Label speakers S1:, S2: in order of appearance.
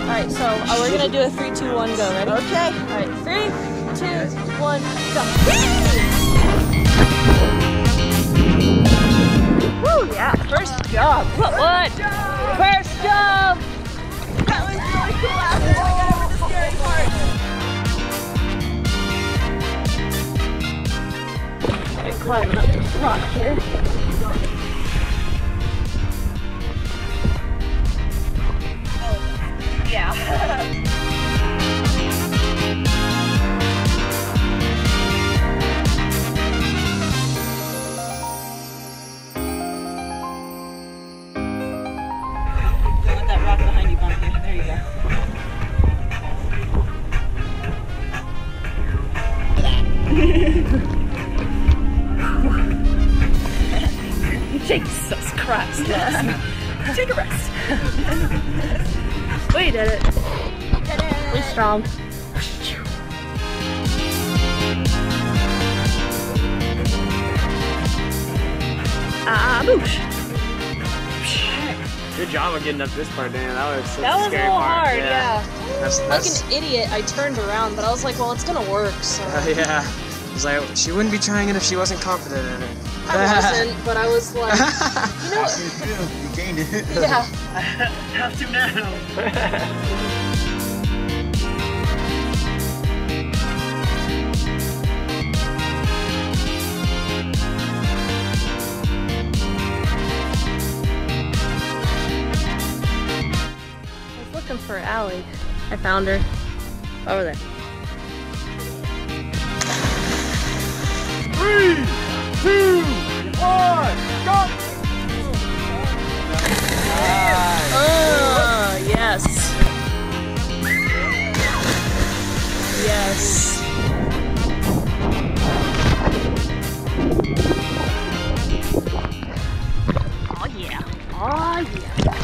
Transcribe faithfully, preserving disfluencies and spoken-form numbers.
S1: Alright, so uh, we're gonna do a three, two, one, go. Ready?
S2: Okay.
S1: Alright, three, two, one, go. Woo, yeah. First job. What? What? First job.
S2: That was really cool. After I got over the scary part.
S1: I'm climbing up this rock here.
S2: Yeah. Let that rock behind you bump you. There you go.
S1: Jesus Christ. Take a rest. We did it. We're strong. Ah, boosh.
S3: Good job of getting up this part, Dan. That was such
S1: That
S3: a
S1: was a
S3: scary
S1: little
S3: part.
S1: hard, yeah.
S3: That's,
S1: Like
S3: that's,
S1: an idiot, I turned around, but I was like, well, it's gonna work, so.
S3: uh, yeah. I was like, she wouldn't be trying it if she wasn't confident in it.
S1: I wasn't, but I was like, you know what?
S4: You gained it.
S1: Yeah.
S3: Have to now.
S1: I was looking for Allie. I found her. Over there.
S3: Three, two, one, go!
S1: Oh, yes. Yes. Oh, yeah. Oh, yeah.